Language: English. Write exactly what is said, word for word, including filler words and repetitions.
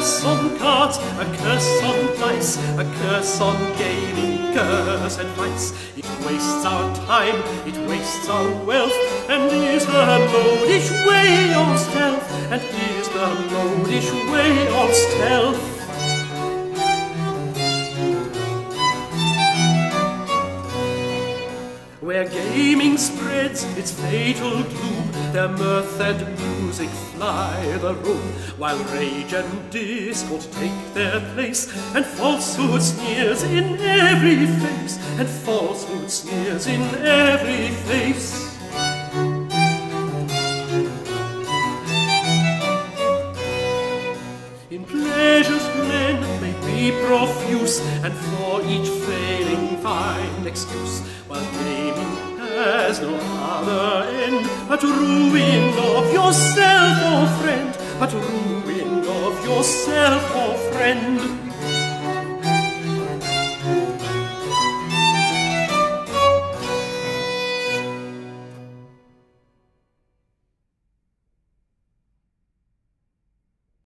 curse on cards, a curse on dice, a curse on gaming, curse and vice. It wastes our time, it wastes our wealth, and is the modish way of stealth, and is the modish way of stealth. Where gaming spreads its fatal gloom, their mirth and music fly the room, while rage and discord take their place, and falsehood sneers in every face, and falsehood sneers in every face. In pleasures men may be profuse, and for each failing find excuse, while gaming has no other end but ruin of yourself, O friend, but ruin of yourself, O friend.